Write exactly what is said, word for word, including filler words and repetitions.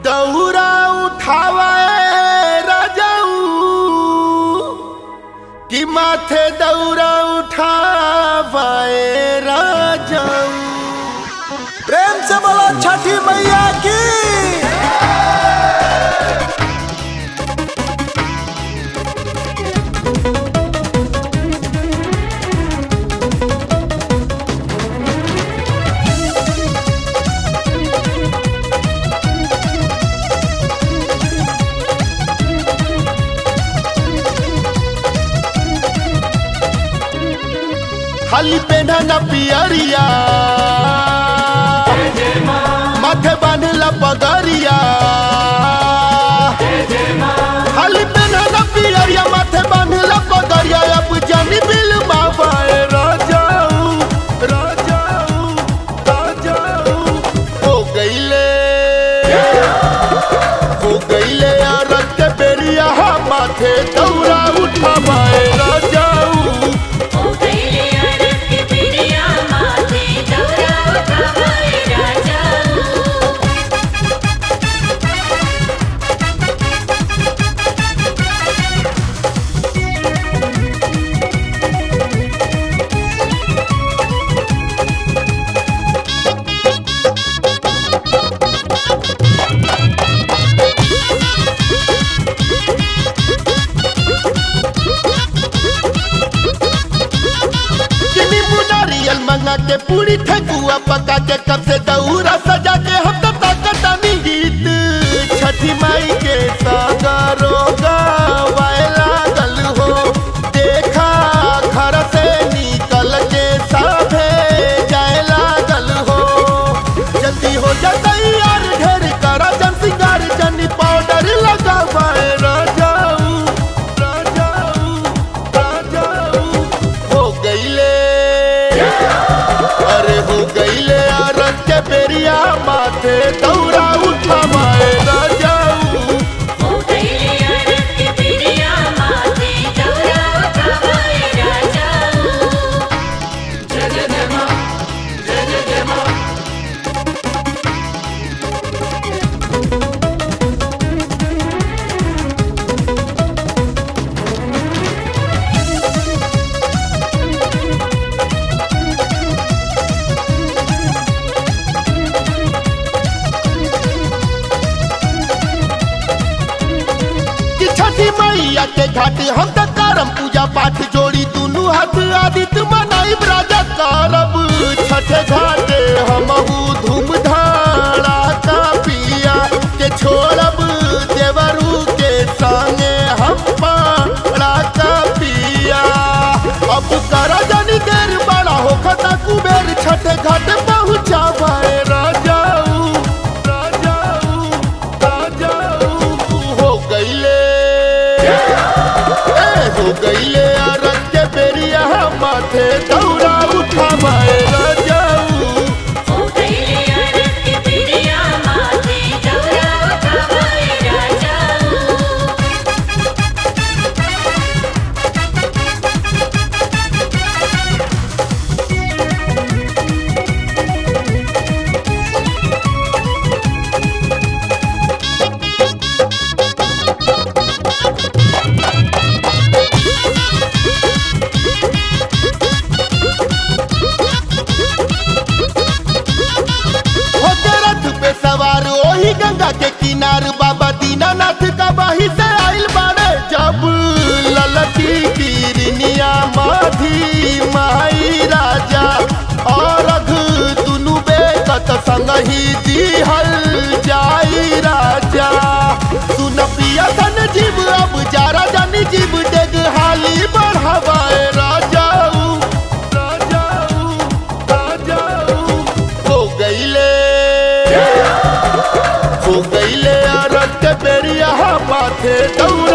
दौरा उठावे राजाऊ कि माथे दौरा उठावे राजाऊ। प्रेम से बोलो छठी मैया की। खाली पेना न पियरिया माथे बांधला पगरिया। खाली पेना न पियरिया माथे बांधला पगरिया। अब जानी बिल बाबाए राजाऊ राजाऊ राजाऊ हो गईले हो गईले अरग के बेरिया माथे दौरा उठावाए राजाऊ। मंगा के पूरी ठकुआ पका के कब से दौरा सजा के हम तो ताकतानी गीत छठी माई के सागरो गावे लागल हो। देखा घर से निकल के साभे जाए लागल हो। जल्दी हो जा तैयार ढेर करा जन सिंगार जनी पाउडर लगावे राजाऊ राजाऊ राजाऊ हो गईले अरे हो गईले अरग के बेरिया माथे दौरा उठावाए राजाऊ। हो गईले अरग के बेरिया माथे दौरा उठावाए राजाऊ। जय जय जय मां जय जय जय मां। मैया के घाट हम तक करम पूजा पाठ जोड़ी दुनू हाथ आदित्य मनाई राजा करब छठे घाटे हमहू धूम धाड़ा का पिया के छोड़ब देवरू के संगे हम पाड़ा का पिया। अब करा जानी देर बड़ा हो खता कुबेर छठे घाट पहुँचावे राजाऊ राजाऊ राजाऊ हो गईले हो गईले अरग के बेरिया माथे दौरा उठावाए राजाऊ। हो गईले अरग के बेरिया माथे दौरा उठावाए राजाऊ। सवार ओही गंगा के किनार बाबा दीनानाथ का बाही से आइल बाड़े। जब ललकी गिरनिया माधी माई राजा और अघ दुनु बेकत संग ही दिहल जाई राजा। सुन पिया सन जीव अब जारा जानी जीव डेग हाली बढ़ावाए राजाऊ राजाऊ राजाऊ हो गईले हो गईले अरग के बेरिया माथे दौरा